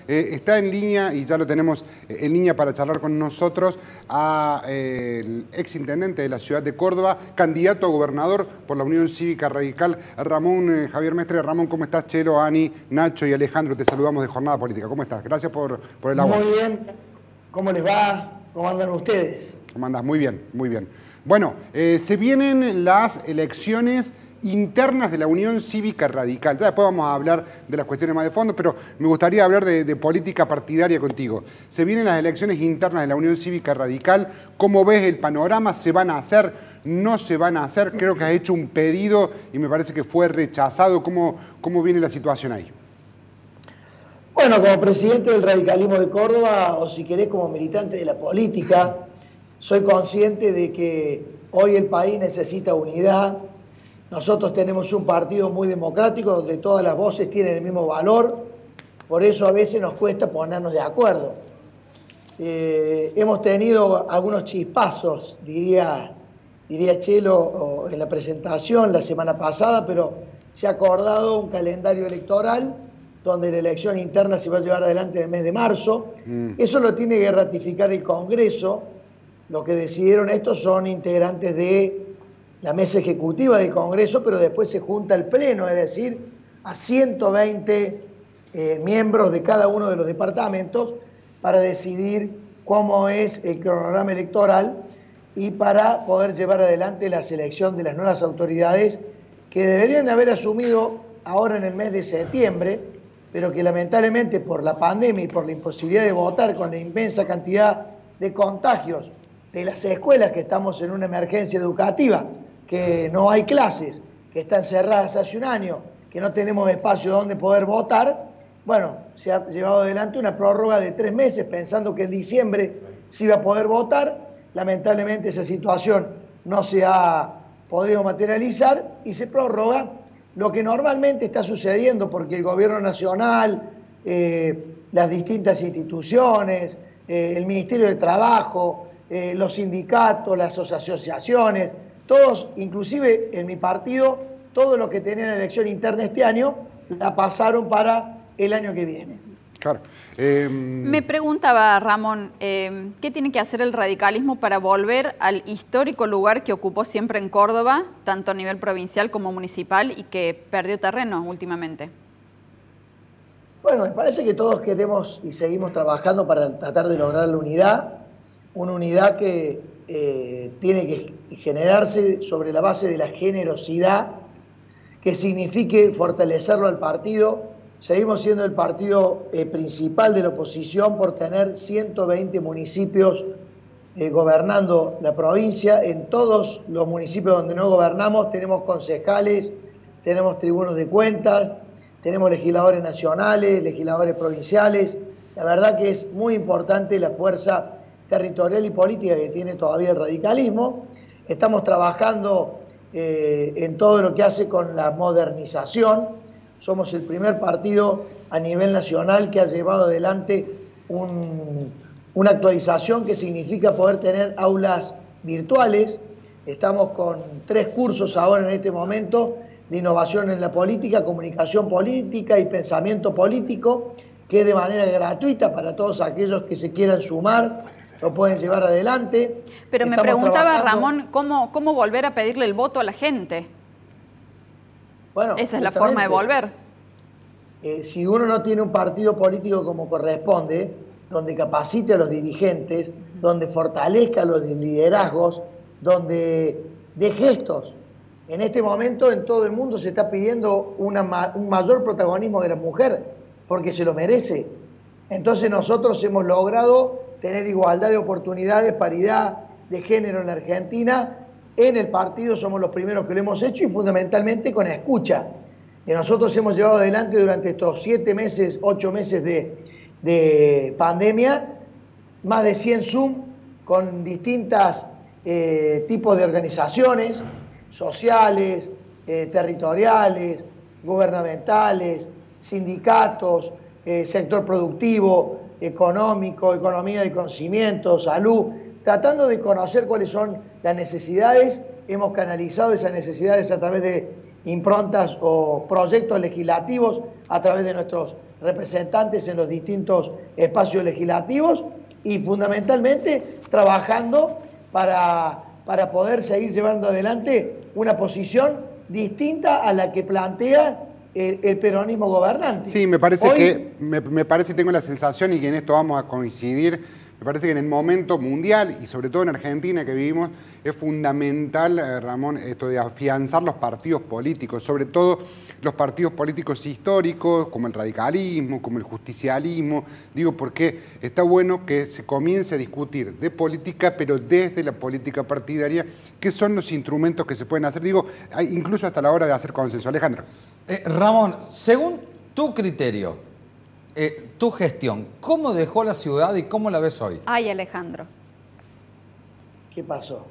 Está en línea, y ya lo tenemos en línea para charlar con nosotros, el exintendente de la ciudad de Córdoba, candidato a gobernador por la Unión Cívica Radical, Ramón Javier Mestre. Ramón, ¿cómo estás? Chelo, Ani, Nacho y Alejandro, te saludamos de Jornada Política. ¿Cómo estás? Gracias por el aguante. Muy bien. ¿Cómo les va? ¿Cómo andan ustedes? ¿Cómo andás? Muy bien, muy bien. Bueno, se vienen las elecciones internas de la Unión Cívica Radical. Ya después vamos a hablar de las cuestiones más de fondo, pero me gustaría hablar de política partidaria contigo. Se vienen las elecciones internas de la Unión Cívica Radical. ¿Cómo ves el panorama? ¿Se van a hacer? ¿No se van a hacer? Creo que has hecho un pedido y me parece que fue rechazado. ¿Cómo viene la situación ahí? Bueno, como presidente del radicalismo de Córdoba, o si querés como militante de la política, soy consciente de que hoy el país necesita unidad. Nosotros tenemos un partido muy democrático donde todas las voces tienen el mismo valor, por eso a veces nos cuesta ponernos de acuerdo. Hemos tenido algunos chispazos, diría Chelo, en la presentación la semana pasada, pero se ha acordado un calendario electoral donde la elección interna se va a llevar adelante en el mes de marzo. Eso lo tiene que ratificar el Congreso. Lo que decidieron estos son integrantes de la mesa ejecutiva del Congreso, pero después se junta el Pleno, es decir, a 120 miembros de cada uno de los departamentos para decidir cómo es el cronograma electoral y para poder llevar adelante la selección de las nuevas autoridades que deberían haber asumido ahora en el mes de septiembre, pero que lamentablemente por la pandemia y por la imposibilidad de votar con la inmensa cantidad de contagios de las escuelas, que estamos en una emergencia educativa, que no hay clases, que están cerradas hace un año, que no tenemos espacio donde poder votar, bueno, se ha llevado adelante una prórroga de 3 meses pensando que en diciembre se iba a poder votar. Lamentablemente esa situación no se ha podido materializar y se prorroga lo que normalmente está sucediendo porque el gobierno nacional, las distintas instituciones, el Ministerio de Trabajo, los sindicatos, las asociaciones, todos, inclusive en mi partido, todo lo que tenían elección interna este año, la pasaron para el año que viene. Claro. Me preguntaba, Ramón, ¿qué tiene que hacer el radicalismo para volver al histórico lugar que ocupó siempre en Córdoba, tanto a nivel provincial como municipal, y que perdió terreno últimamente? Bueno, me parece que todos queremos y seguimos trabajando para tratar de lograr la unidad, una unidad que tiene que generarse sobre la base de la generosidad, que signifique fortalecerlo al partido. Seguimos siendo el partido principal de la oposición por tener 120 municipios gobernando la provincia. En todos los municipios donde no gobernamos tenemos concejales, tenemos tribunos de cuentas, tenemos legisladores nacionales, legisladores provinciales. La verdad que es muy importante la fuerza territorial y política que tiene todavía el radicalismo. Estamos trabajando en todo lo que hace con la modernización. Somos el primer partido a nivel nacional que ha llevado adelante una actualización que significa poder tener aulas virtuales. Estamos con 3 cursos ahora en este momento de innovación en la política, comunicación política y pensamiento político, que de manera gratuita para todos aquellos que se quieran sumar, lo pueden llevar adelante. Pero me preguntaba, Ramón, ¿cómo volver a pedirle el voto a la gente? Bueno, esa es la forma de volver. Si uno no tiene un partido político como corresponde, donde capacite a los dirigentes, donde fortalezca los liderazgos, donde dé gestos. En este momento en todo el mundo se está pidiendo un mayor protagonismo de la mujer, porque se lo merece. Entonces nosotros hemos logrado tener igualdad de oportunidades, paridad de género en la Argentina. En el partido somos los primeros que lo hemos hecho y fundamentalmente con escucha. Que nosotros hemos llevado adelante durante estos 7 meses, 8 meses de pandemia, más de 100 Zoom con distintos tipos de organizaciones sociales, territoriales, gubernamentales, sindicatos, sector productivo, económico, economía de conocimiento, salud, tratando de conocer cuáles son las necesidades. Hemos canalizado esas necesidades a través de improntas o proyectos legislativos, a través de nuestros representantes en los distintos espacios legislativos y fundamentalmente trabajando para poder seguir llevando adelante una posición distinta a la que plantea el peronismo gobernante. Sí, me parece me parece, tengo la sensación, y que en esto vamos a coincidir, me parece que en el momento mundial, y sobre todo en Argentina que vivimos, es fundamental, Ramón, esto de afianzar los partidos políticos, sobre todo los partidos políticos históricos, como el radicalismo, como el justicialismo. Digo, porque está bueno que se comience a discutir de política, pero desde la política partidaria, que son los instrumentos que se pueden hacer, digo, incluso hasta la hora de hacer consenso. Alejandro. Ramón, según tu criterio, tu gestión, ¿cómo dejó la ciudad y cómo la ves hoy? Ay, Alejandro. ¿Qué pasó?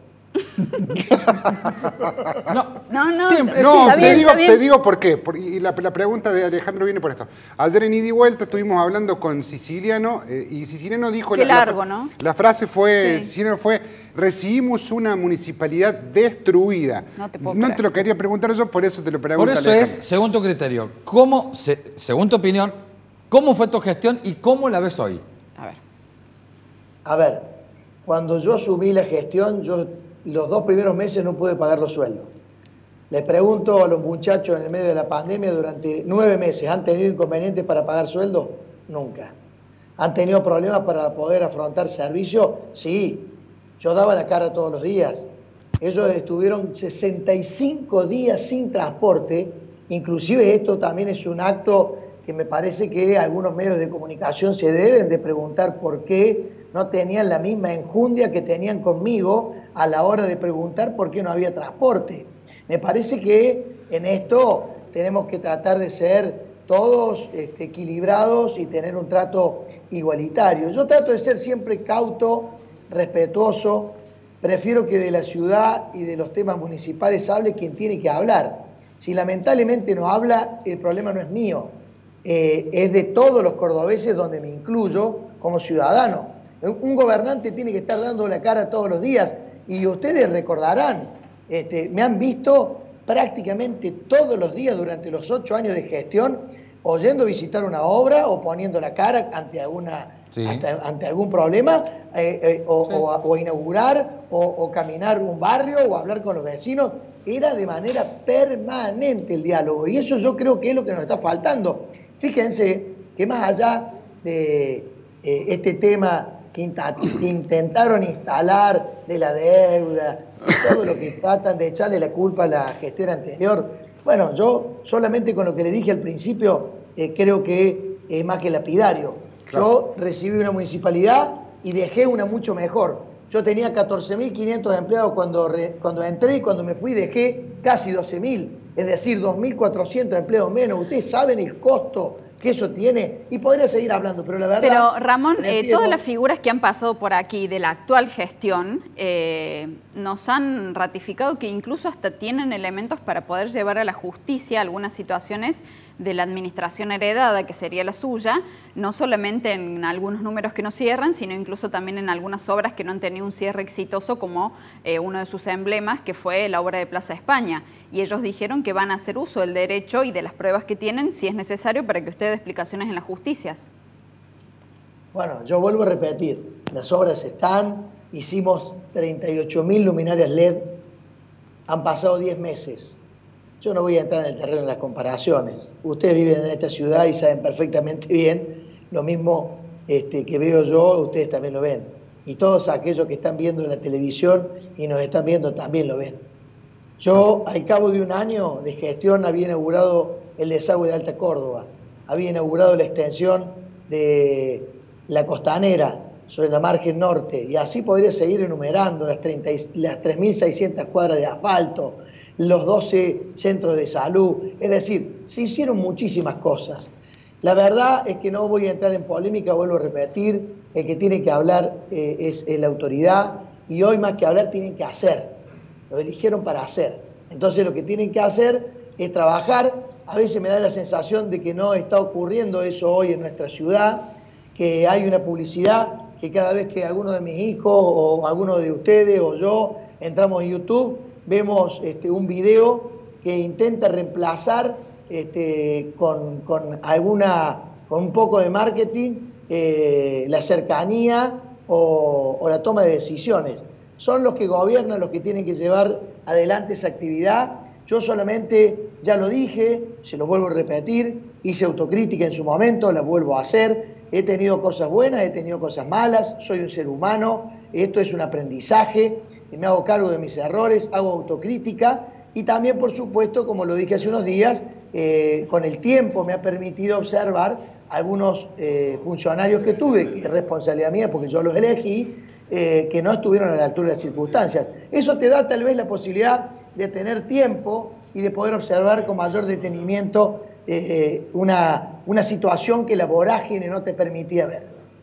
Siempre, no, sí, te digo por qué. Y la pregunta de Alejandro viene por esto. Ayer en Ida y Vuelta estuvimos hablando con Siciliano y Siciliano dijo... Qué largo, ¿no? La frase fue, Sí. Siciliano fue, recibimos una municipalidad destruida. No te puedo No creer. te lo quería preguntar yo, por eso te lo pregunto. por eso Alejandro. es, según tu criterio, según tu opinión, ¿cómo fue tu gestión y cómo la ves hoy? A ver. A ver, cuando yo asumí la gestión, los 2 primeros meses no pude pagar los sueldos. Les pregunto a los muchachos en el medio de la pandemia, durante 9 meses, ¿han tenido inconvenientes para pagar sueldo? Nunca. ¿Han tenido problemas para poder afrontar servicios? Sí. Yo daba la cara todos los días. Ellos estuvieron 65 días sin transporte. Inclusive esto también es un acto que me parece que algunos medios de comunicación se deben de preguntar por qué no tenían la misma enjundia que tenían conmigo a la hora de preguntar por qué no había transporte. Me parece que en esto tenemos que tratar de ser todos equilibrados y tener un trato igualitario. Yo trato de ser siempre cauto, respetuoso. Prefiero que de la ciudad y de los temas municipales hable quien tiene que hablar. Si lamentablemente no habla, el problema no es mío. Es de todos los cordobeses, donde me incluyo como ciudadano. Un gobernante tiene que estar dando la cara todos los días, y ustedes recordarán, me han visto prácticamente todos los días durante los 8 años de gestión, o yendo a visitar una obra, o poniendo la cara ante ante algún problema, o inaugurar, o caminar un barrio, o hablar con los vecinos. Era de manera permanente el diálogo, y eso yo creo que es lo que nos está faltando. Fíjense que más allá de este tema que intentaron instalar de la deuda, y todo lo que tratan de echarle la culpa a la gestión anterior, bueno, yo solamente con lo que le dije al principio, creo que es más que lapidario. Yo recibí una municipalidad y dejé una mucho mejor. Yo tenía 14.500 empleados cuando entré, y cuando me fui dejé casi 12.000, es decir, 2.400 empleos menos. Ustedes saben el costo que eso tiene, y podría seguir hablando, pero la verdad... Pero Ramón, todas las figuras que han pasado por aquí de la actual gestión nos han ratificado que incluso hasta tienen elementos para poder llevar a la justicia algunas situaciones de la administración heredada, que sería la suya, no solamente en algunos números que no cierran, sino incluso también en algunas obras que no han tenido un cierre exitoso, como uno de sus emblemas, que fue la obra de Plaza España. Y ellos dijeron que van a hacer uso del derecho y de las pruebas que tienen, si es necesario, para que usted dé explicaciones en las justicias. Bueno, yo vuelvo a repetir, las obras están, hicimos 38.000 luminarias LED, han pasado 10 meses. Yo no voy a entrar en el terreno de las comparaciones. Ustedes viven en esta ciudad y saben perfectamente bien lo mismo que veo yo, ustedes también lo ven. Y todos aquellos que están viendo en la televisión y nos están viendo también lo ven. Yo, al cabo de un año de gestión, había inaugurado el desagüe de Alta Córdoba, había inaugurado la extensión de la Costanera sobre la margen norte, y así podría seguir enumerando las 3.600 cuadras de asfalto, los 12 centros de salud. Es decir, se hicieron muchísimas cosas. La verdad es que no voy a entrar en polémica, vuelvo a repetir, el que tiene que hablar es la autoridad, y hoy más que hablar tienen que hacer. Lo eligieron para hacer. Entonces lo que tienen que hacer es trabajar. A veces me da la sensación de que no está ocurriendo eso hoy en nuestra ciudad, que hay una publicidad que cada vez que alguno de mis hijos o alguno de ustedes o yo entramos en YouTube, vemos un video que intenta reemplazar con alguna con un poco de marketing, la cercanía o la toma de decisiones. Son los que gobiernan, los que tienen que llevar adelante esa actividad. Yo solamente, ya lo dije, se lo vuelvo a repetir, hice autocrítica en su momento, la vuelvo a hacer. He tenido cosas buenas, he tenido cosas malas, soy un ser humano, esto es un aprendizaje, me hago cargo de mis errores, hago autocrítica y también, por supuesto, como lo dije hace unos días, con el tiempo me ha permitido observar algunos funcionarios que tuve, que es responsabilidad mía porque yo los elegí, que no estuvieron a la altura de las circunstancias. Eso te da tal vez la posibilidad de tener tiempo y de poder observar con mayor detenimiento una situación que la vorágine no te permitía ver.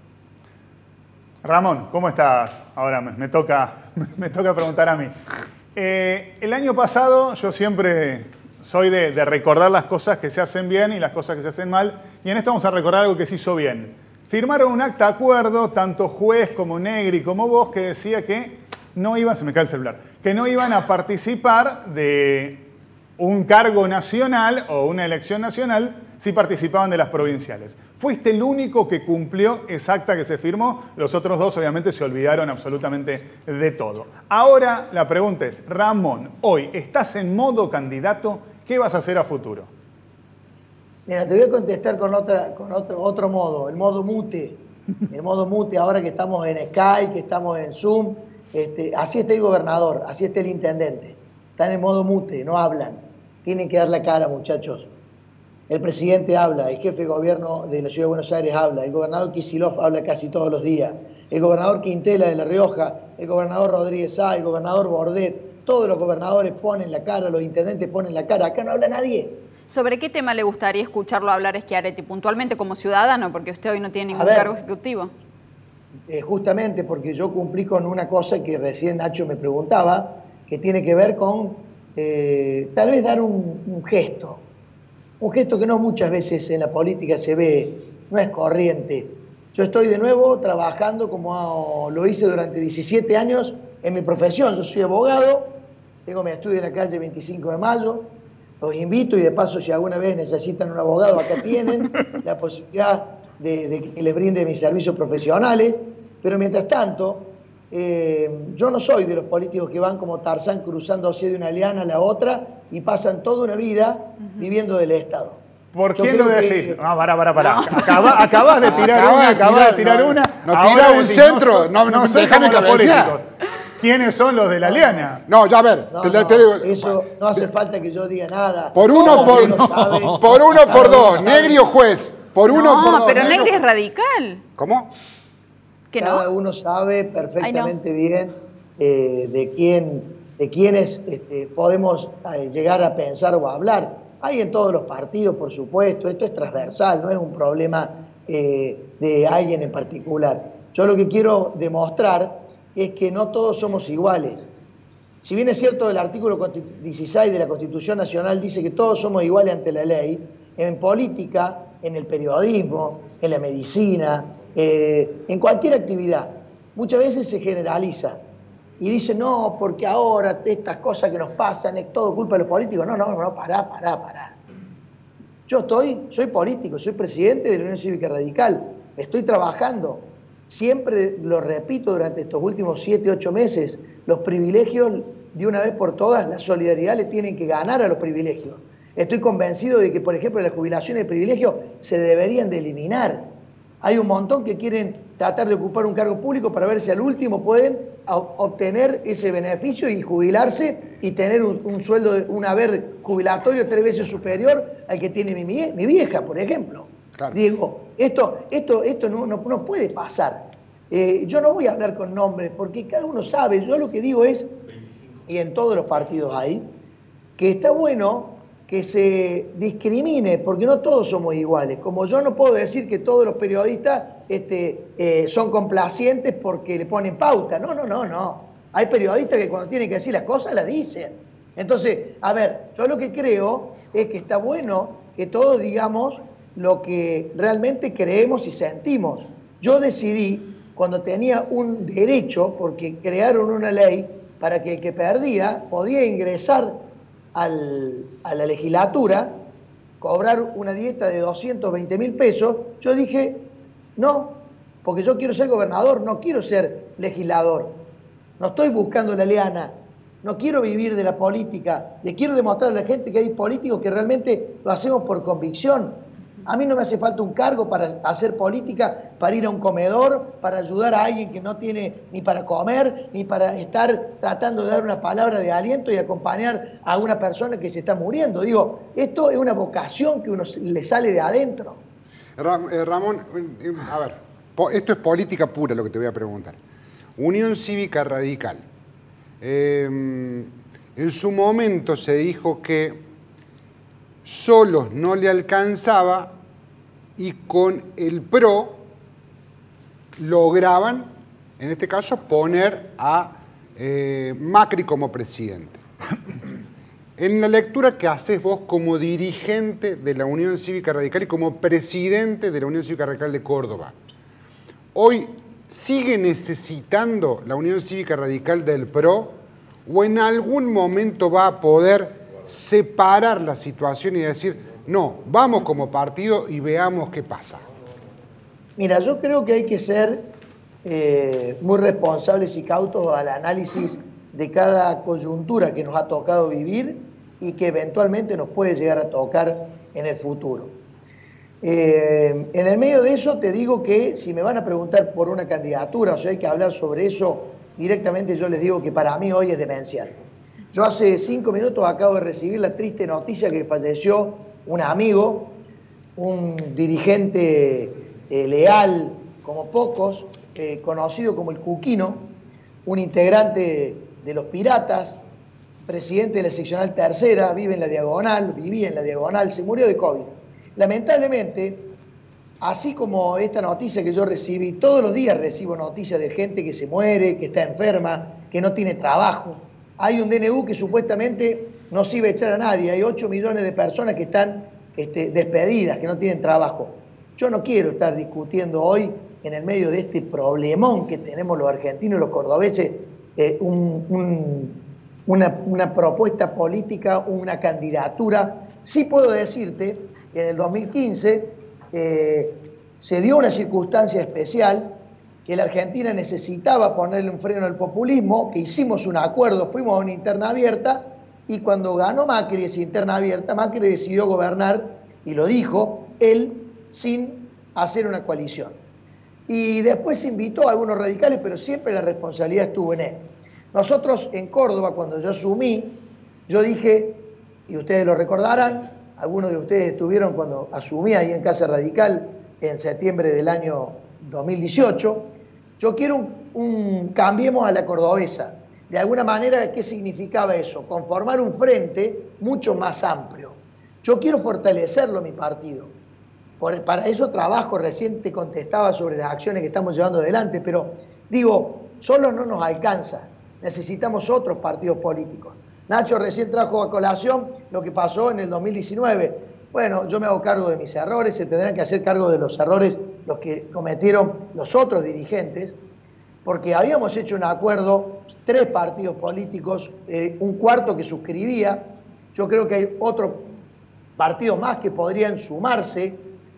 Ramón, ¿cómo estás? Ahora me toca preguntar a mí. El año pasado yo siempre soy de recordar las cosas que se hacen bien y las cosas que se hacen mal, y en esto vamos a recordar algo que se hizo bien. Firmaron un acta de acuerdo, tanto juez como Negri como vos, que decía que no iban, se me cae el celular, que no iban a participar de un cargo nacional o una elección nacional si participaban de las provinciales. Fuiste el único que cumplió esa acta que se firmó, los otros dos obviamente se olvidaron absolutamente de todo. Ahora la pregunta es, Ramón, hoy estás en modo candidato, ¿qué vas a hacer a futuro? Mira, te voy a contestar con otro modo, el modo mute. El modo mute, ahora que estamos en Skype, que estamos en Zoom, así está el gobernador, así está el intendente. Están en modo mute, no hablan. Tienen que dar la cara, muchachos. El presidente habla, el jefe de gobierno de la Ciudad de Buenos Aires habla, el gobernador Kicillof habla casi todos los días, el gobernador Quintela de La Rioja, el gobernador Rodríguez Sá, el gobernador Bordet, todos los gobernadores ponen la cara, los intendentes ponen la cara, acá no habla nadie. ¿Sobre qué tema le gustaría escucharlo hablar Schiaretti puntualmente como ciudadano? Porque usted hoy no tiene ningún cargo ejecutivo. Justamente porque yo cumplí con una cosa que recién Nacho me preguntaba, que tiene que ver con tal vez dar un gesto. Un gesto que no muchas veces en la política se ve, no es corriente. Yo estoy de nuevo trabajando como lo hice durante 17 años en mi profesión. Yo soy abogado, tengo mi estudio en la calle 25 de Mayo. Los invito y de paso, si alguna vez necesitan un abogado, acá tienen la posibilidad de que les brinde mis servicios profesionales. Pero mientras tanto, yo no soy de los políticos que van como Tarzán cruzándose de una liana a la otra y pasan toda una vida viviendo del Estado. ¿Por quién lo decís? No, pará. Acabas de tirar una. No tira un centro. No sé cómo lo políticos. ¿Quiénes son los de la liana? No, ya a ver. Eso no hace falta que yo diga nada. Por uno por dos. Negri o juez. Por uno por dos. No, pero Negri es radical. ¿Cómo? Cada uno sabe perfectamente bien de quiénes podemos llegar a pensar o a hablar. Hay en todos los partidos, por supuesto, esto es transversal, no es un problema de alguien en particular. Yo lo que quiero demostrar es que no todos somos iguales. Si bien es cierto, el artículo 16 de la Constitución Nacional dice que todos somos iguales ante la ley, en política, en el periodismo, en la medicina, en cualquier actividad, muchas veces se generaliza y dice, no, porque ahora estas cosas que nos pasan es todo culpa de los políticos. No, pará. Yo soy político, soy presidente de la Unión Cívica Radical, estoy trabajando, siempre lo repito durante estos últimos 7, 8 meses, los privilegios de una vez por todas, la solidaridad le tienen que ganar a los privilegios. Estoy convencido de que, por ejemplo, las jubilaciones de privilegio se deberían de eliminar. Hay un montón que quieren tratar de ocupar un cargo público para ver si al último pueden obtener ese beneficio y jubilarse y tener un sueldo, un haber jubilatorio 3 veces superior al que tiene mi vieja, por ejemplo. Claro. Digo, esto no puede pasar. Yo no voy a hablar con nombres porque cada uno sabe. Yo lo que digo es, y en todos los partidos hay, que está bueno que se discrimine, porque no todos somos iguales. Como yo no puedo decir que todos los periodistas son complacientes porque le ponen pauta. No. Hay periodistas que cuando tienen que decir las cosas, las dicen. Entonces, a ver, yo lo que creo es que está bueno que todos digamos lo que realmente creemos y sentimos. Yo decidí, cuando tenía un derecho, porque crearon una ley para que el que perdía podía ingresar a la legislatura, cobrar una dieta de 220.000 pesos yo dije, no, porque yo quiero ser gobernador, no quiero ser legislador. No estoy buscando la liana, no quiero vivir de la política, le quiero demostrar a la gente que hay políticos que realmente lo hacemos por convicción. A mí no me hace falta un cargo para hacer política, para ir a un comedor, para ayudar a alguien que no tiene ni para comer, ni para estar tratando de dar una palabra de aliento y acompañar a una persona que se está muriendo. Digo, esto es una vocación que uno le sale de adentro. Ramón, a ver, esto es política pura lo que te voy a preguntar. Unión Cívica Radical. En su momento se dijo que solos no le alcanzaba y con el PRO lograban, en este caso, poner a Macri como presidente. En la lectura que haces vos como dirigente de la Unión Cívica Radical y como presidente de la Unión Cívica Radical de Córdoba, ¿hoy sigue necesitando la Unión Cívica Radical del PRO o en algún momento va a poder separar la situación y decir, no, vamos como partido y veamos qué pasa? Mira, yo creo que hay que ser muy responsables y cautos al análisis de cada coyuntura que nos ha tocado vivir y que eventualmente nos puede llegar a tocar en el futuro. En el medio de eso te digo que si me van a preguntar por una candidatura, o sea, hay que hablar sobre eso directamente, yo les digo que para mí hoy es demencial. Yo hace 5 minutos acabo de recibir la triste noticia que falleció un amigo, un dirigente leal como pocos, conocido como el Cuquino, un integrante de los Piratas, presidente de la seccional tercera, vivía en la Diagonal, se murió de COVID. Lamentablemente, así como esta noticia que yo recibí, todos los días recibo noticias de gente que se muere, que está enferma, que no tiene trabajo. Hay un DNU que supuestamente no se iba a echar a nadie, hay 8 millones de personas que están despedidas, que no tienen trabajo. Yo no quiero estar discutiendo hoy, en el medio de este problemón que tenemos los argentinos y los cordobeses, una propuesta política, una candidatura. Sí puedo decirte que en el 2015 se dio una circunstancia especial, que la Argentina necesitaba ponerle un freno al populismo, que hicimos un acuerdo, fuimos a una interna abierta, y cuando ganó Macri esa interna abierta, Macri decidió gobernar, y lo dijo, él sin hacer una coalición. Y después invitó a algunos radicales, pero siempre la responsabilidad estuvo en él. Nosotros en Córdoba, cuando yo asumí, yo dije, y ustedes lo recordarán, algunos de ustedes estuvieron cuando asumí ahí en Casa Radical en septiembre del año 2018, yo quiero cambiemos a la cordobesa. De alguna manera, ¿qué significaba eso? Conformar un frente mucho más amplio. Yo quiero fortalecerlo mi partido. Para eso trabajo, recién te contestaba sobre las acciones que estamos llevando adelante, pero digo, solo no nos alcanza. Necesitamos otros partidos políticos. Nacho recién trajo a colación lo que pasó en el 2019. Bueno, yo me hago cargo de mis errores, se tendrán que hacer cargo de los errores los que cometieron los otros dirigentes, porque habíamos hecho un acuerdo, 3 partidos políticos, un cuarto que suscribía. Yo creo que hay otros partidos más que podrían sumarse,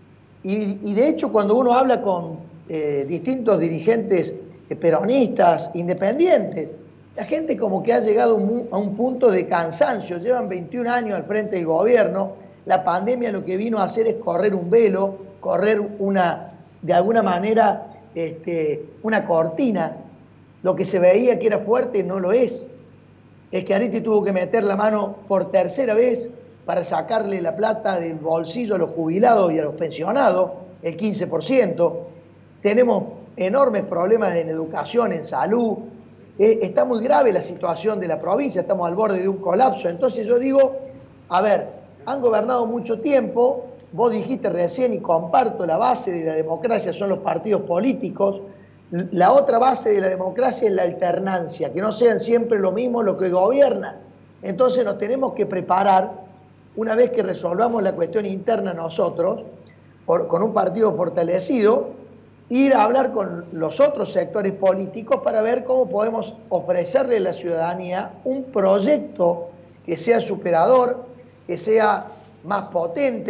y de hecho cuando uno habla con distintos dirigentes peronistas, independientes, la gente como que ha llegado a un punto de cansancio. Llevan 21 años al frente del gobierno. La pandemia lo que vino a hacer es correr un velo, correr de alguna manera una cortina. Lo que se veía que era fuerte no lo es. Schiaretti tuvo que meter la mano por tercera vez para sacarle la plata del bolsillo a los jubilados y a los pensionados, el 15%. Tenemos enormes problemas en educación, en salud. Está muy grave la situación de la provincia, estamos al borde de un colapso. Entonces yo digo, a ver, han gobernado mucho tiempo, vos dijiste recién y comparto, la base de la democracia son los partidos políticos. La otra base de la democracia es la alternancia, que no sean siempre lo mismo lo que gobiernan. Entonces nos tenemos que preparar, una vez que resolvamos la cuestión interna nosotros, con un partido fortalecido, ir a hablar con los otros sectores políticos para ver cómo podemos ofrecerle a la ciudadanía un proyecto que sea superador, que sea más potente,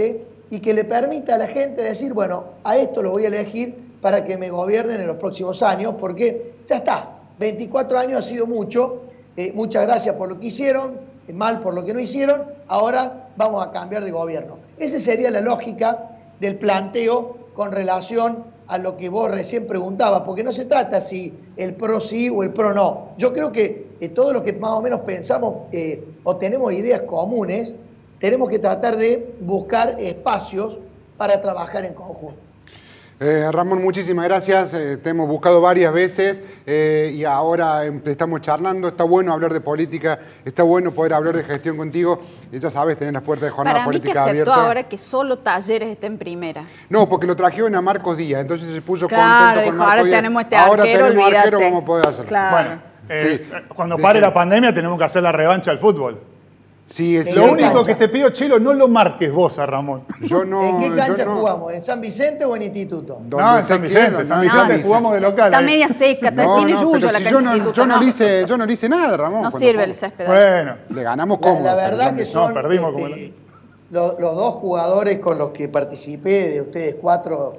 y que le permita a la gente decir, bueno, a esto lo voy a elegir para que me gobiernen en los próximos años, porque ya está, 24 años ha sido mucho, muchas gracias por lo que hicieron, mal por lo que no hicieron, ahora vamos a cambiar de gobierno. Esa sería la lógica del planteo con relación a lo que vos recién preguntabas, porque no se trata si el PRO sí o el PRO no. Yo creo que todos los que más o menos pensamos o tenemos ideas comunes, tenemos que tratar de buscar espacios para trabajar en conjunto. Ramón, muchísimas gracias. Te hemos buscado varias veces y ahora estamos charlando. Está bueno hablar de política, está bueno poder hablar de gestión contigo. Ya sabes, tenés las puertas de jornada política abiertas. Para mí que aceptó ahora que solo Talleres esté en primera. No, porque lo trajeron a Marcos Díaz, entonces se puso claro, contento con dijo, Marcos ahora Díaz. tenemos este ahora arquero, tenemos olvídate. arquero, vamos a poder hacerlo. Claro. Bueno, cuando pare la pandemia tenemos que hacer la revancha al fútbol. Sí, es Lo cierto. único que te pido, Chelo, no lo marques vos a Ramón. Yo no, ¿En qué cancha yo no. jugamos? ¿En San Vicente o en Instituto? No, en San Vicente. San Vicente jugamos de local. Está media seca, tiene yuyo pero la si cancha yo no, Instituto, yo no le hice nada, Ramón. No cuando sirve el jugamos. césped. Bueno, Le ganamos cómodo. La verdad que son perdimos como los dos jugadores con los que participé, de ustedes cuatro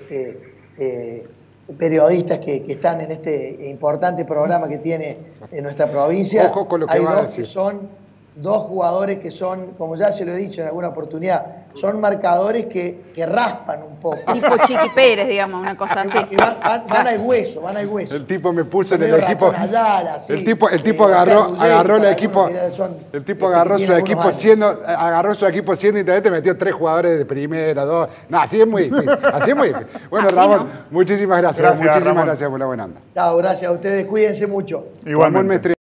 periodistas que están en este importante programa que tiene en nuestra provincia. Ojo con lo que hay va a dos decir. que son dos jugadores que son, como ya se lo he dicho en alguna oportunidad, son marcadores que raspan un poco. Tipo Chiqui Pérez, digamos, una cosa así. Y van al hueso, van al hueso. El tipo me puso en Medio el equipo. Ratón Ayala, sí. El tipo agarró el equipo. El tipo agarró su equipo siendo intendente, metió 3 jugadores de primera, 2. No, así es muy difícil. Así es muy difícil. Bueno, Así Ramón, no. muchísimas gracias. Gracias, Muchísimas Ramón. gracias por la buena onda. Chao, gracias a ustedes, cuídense mucho. Ramón igualmente. Mestre.